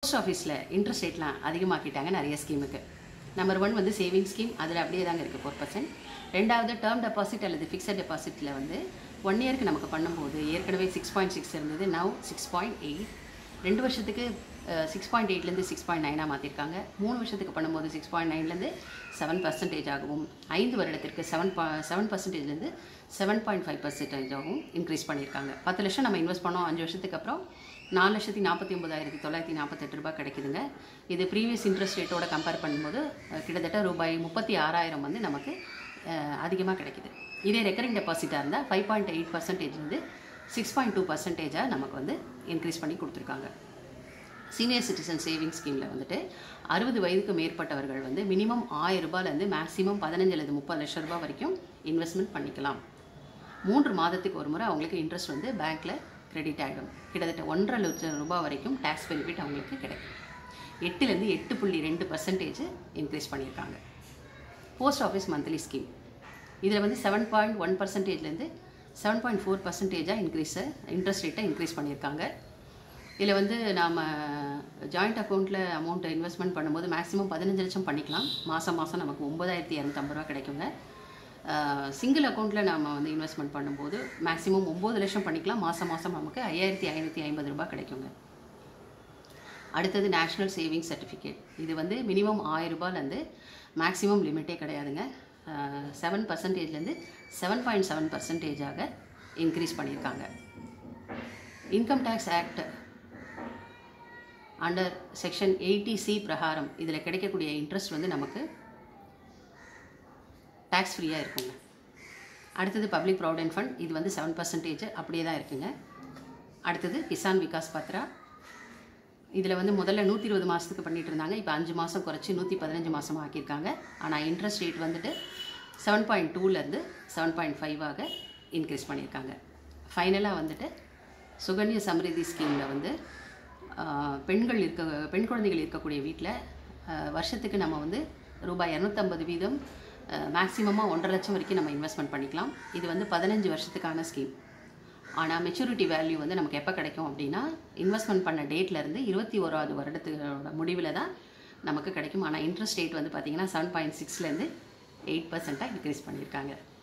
Post ஆஃபீஸில் interest ரேட்லாம் அதிகமாக்கிட்டாங்க நிறைய ஸ்கீமுக்கு. நம்பர் 1 வந்து சேவிங் ஸ்கீம், அதில் அப்படியே தாங்க இருக்குது 4%. ரெண்டாவது டேர்ம் டெபாசிட் அல்லது ஃபிக்ஸட் டெபாசிட்டில் வந்து 1 இயருக்கு நமக்கு பண்ணும்போது ஏற்கனவே 6.6 இருந்தது, நவ் 6.8. 2 வருஷத்துக்கு 6.8லேருந்து 6.9 மாற்றிருக்காங்க. 3 வருஷத்துக்கு பண்ணும்போது 6.9லேருந்து 7% ஆகவும், 5 வருடத்திற்கு 7%லேருந்து 7.5% ஆகவும் இன்க்ரீஸ் பண்ணியிருக்காங்க. 10 லட்சம் நம்ம இன்வெஸ்ட் பண்ணோம், 5 வருஷத்துக்கு அப்புறம் 4,49,948 ரூபாய் கிடைக்குதுங்க. இது ப்ரீவியஸ் இன்ட்ரெஸ்ட் ரேட்டோட கம்பேர் பண்ணும்போது கிட்டத்தட்ட ரூபாய் 36,000 வந்து நமக்கு அதிகமாக கிடைக்குது. இதே ரெக்கரிங் டெபாசிட்டாக இருந்தால் 5.8%லேருந்து 6.2% நமக்கு வந்து இன்க்ரீஸ் பண்ணி கொடுத்துருக்காங்க. சீனியர் சிட்டிசன் சேவிங் ஸ்கீமில் வந்துட்டு 60 வயதுக்கு மேற்பட்டவர்கள் வந்து மினிமம் 1000 ரூபாயிலேருந்து மேக்ஸிமம் 15 அல்லது 30 லட்சம் ரூபாய் வரைக்கும் இன்வெஸ்ட்மெண்ட் பண்ணிக்கலாம். 3 மாதத்துக்கு ஒரு முறை அவங்களுக்கு இன்ட்ரெஸ்ட் வந்து பேங்க்கில் கிரெடிட் ஆகிடும். கிட்டத்தட்ட 1.5 லட்சம் ரூபாய் வரைக்கும் டேக்ஸ் பெனிஃபிட் அவங்களுக்கு கிடைக்கும். 8லேருந்து 8.2% இன்க்ரீஸ் பண்ணியிருக்காங்க. போஸ்ட் ஆஃபீஸ் மந்த்லி ஸ்கீம் இதில் வந்து 7.1%லேருந்து 7.4% இன்ட்ரெஸ்ட் ரேட்டை இன்க்ரீஸ் பண்ணியிருக்காங்க. இதில் வந்து நாம் ஜாயிண்ட் அக்கௌண்ட்டில் அமௌண்ட்டை இன்வெஸ்ட்மெண்ட் பண்ணும்போது மேக்ஸிமம் 15 லட்சம் பண்ணிக்கலாம். மாதம் நமக்கு 9,250 ரூபா கிடைக்குங்க. சிங்கிள் அக்கௌண்ட்டில் நாம் வந்து இன்வெஸ்ட்மெண்ட் பண்ணும்போது மேக்ஸிமம் 9 லட்சம் பண்ணிக்கலாம். மாதம் நமக்கு 5,550 ரூபாய் கிடைக்குங்க. அடுத்தது நேஷ்னல் சேவிங் சர்டிஃபிகேட். இது வந்து மினிமம் 1000 ரூபாயிலேருந்து மேக்ஸிமம் லிமிட்டே கிடையாதுங்க. 7%லேருந்து 7.7% இன்க்ரீஸ் பண்ணியிருக்காங்க. Income tax act under section 80C பிரகாரம் இதில் கிடைக்கக்கூடிய இன்ட்ரெஸ்ட் வந்து நமக்கு டேக்ஸ் ஃப்ரீயாக இருக்குங்க. அடுத்தது பப்ளிக் ப்ராவிடென்ட் ஃபண்ட், இது வந்து 7% அப்படியே தான் இருக்குங்க. அடுத்தது கிசான் விகாஸ் பத்ரா. இதில் வந்து முதல்ல 120 மாதத்துக்கு பண்ணிகிட்டு இருந்தாங்க, இப்போ 5 மாதம் குறைச்சி 115 மாதமாக ஆக்கியிருக்காங்க. ஆனால் இன்ட்ரெஸ்ட் ரேட் வந்துட்டு 7.2லேருந்து 7.5 இன்க்ரீஸ் பண்ணியிருக்காங்க. ஃபைனலாக வந்துட்டு சுகன்யா சம்ரிதி ஸ்கீமில் வந்து பெண் குழந்தைகள் இருக்கக்கூடிய வீட்டில் வருஷத்துக்கு நம்ம வந்து ரூபாய் 250 வீதம் மேக்ஸிமமாக 1.5 லட்சம் வரைக்கும் நம்ம இன்வெஸ்ட்மெண்ட் பண்ணிக்கலாம். இது வந்து 15 வருஷத்துக்கான ஸ்கீம். ஆனால் மெச்சூரிட்டி வேல்யூ வந்து நமக்கு எப்போ கிடைக்கும் அப்படின்னா இன்வெஸ்ட்மெண்ட் பண்ண டேட்லேருந்து 21வது வருடத்தோட முடிவில் தான் நமக்கு கிடைக்கும். ஆனால் இன்ட்ரெஸ்ட் ரேட் வந்து பார்த்திங்கன்னா 7.6லேருந்து 8% இன்க்ரீஸ் பண்ணியிருக்காங்க.